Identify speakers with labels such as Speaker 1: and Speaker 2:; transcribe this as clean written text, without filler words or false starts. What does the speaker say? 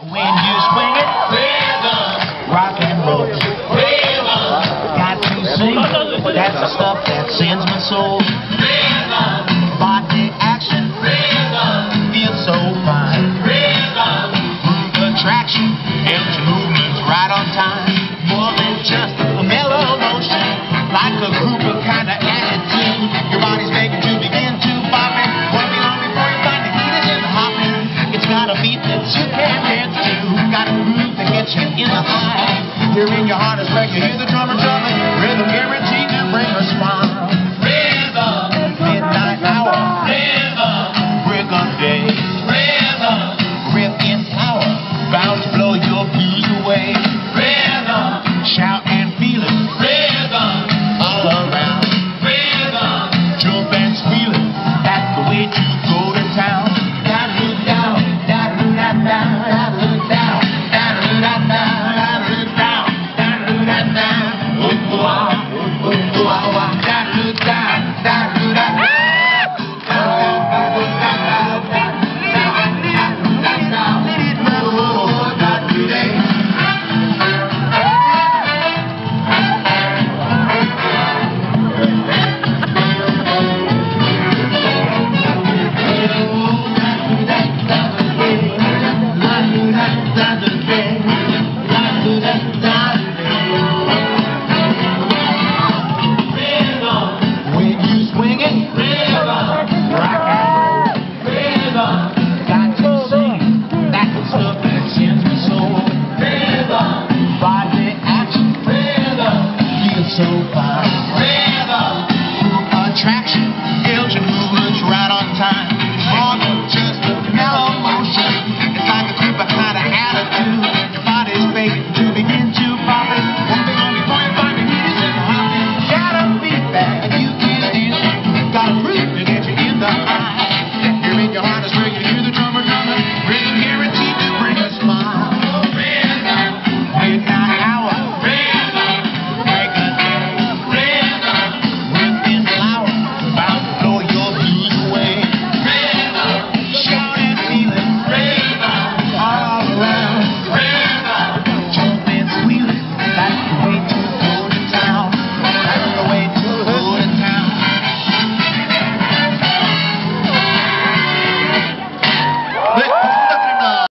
Speaker 1: When you swing it, rock and roll. Got to sing, that's the stuff that sends my soul. Body action, feels so fine. Groove attraction, every movement's right on time. More than just a mellow motion, like a groovy kind of attitude. Your body's begging to begin to bop it. Won't be long before you find the heat is in the hopping. It's got a beat that you can dance to. Got a groove that gets you in the eye. Here in your heart is where you hear the drummer drumming. Rhythm guaranteed to bring a smile. Midnight hour. Break of day. Rip in power. Bound to blow your blues away. Shout and feel it. All around. Jump and squeal it. That's the way to go to town. Da-da-da-down, da-da-da-down, da-da-da-down, da-da-da-down, da-da-da-down, da-da-da-down. Oh-oh-ah, oh-oh-ah, da-da-da-down, da-da-da-down. Da